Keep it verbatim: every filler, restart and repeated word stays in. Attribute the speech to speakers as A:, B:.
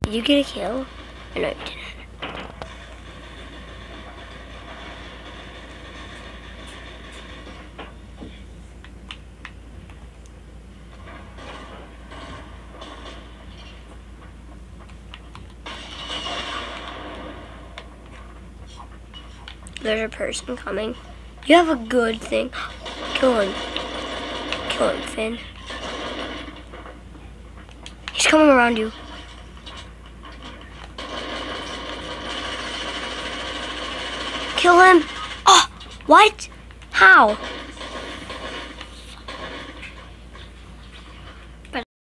A: Did you get a kill? I know you didn't. There's a person coming. You have a good thing. Kill him. Kill him, Finn. He's coming around you. Kill him. Oh, what? How?